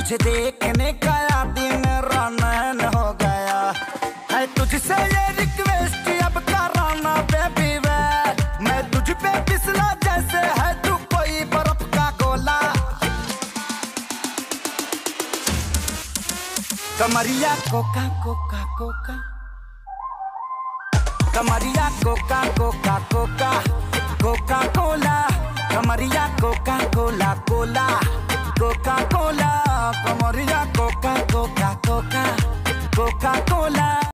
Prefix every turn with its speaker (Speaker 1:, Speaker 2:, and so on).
Speaker 1: तुझे देखने का दिन रनन हो गया है। तुझसे ये रिक्वेस्ट अब कराना बेबी वे, मैं तुझ पे फिसला जैसे है तू कोई बर्फ का गोला। कमरिया कोका कोका कोका, कमरिया Coca Coca Coca Coca Cola, कमरिया Coca Cola Cola Coca Cola, कमरिया कोका कोका कोका कोका कोला।